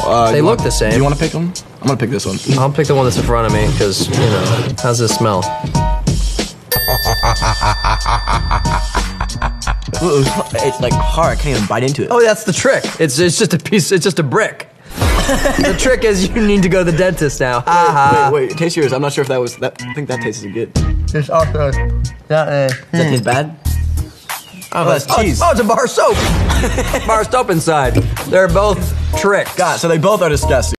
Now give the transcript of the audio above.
They look the same. Do you want to pick them? I'm gonna pick this one. I'll pick the one that's in front of me, because, you know, how's this smell? Ooh, it's like hard. I can't even bite into it. Oh, that's the trick. It's just a piece, it's just a brick. The trick is you need to go to the dentist now. Wait, taste yours. I'm not sure if that was, I think that tasted good. There's also that. Does that taste bad? Oh, that's cheese. Oh, it's a bar soap. Bar soap inside. They're both tricks. God, so they both are disgusting.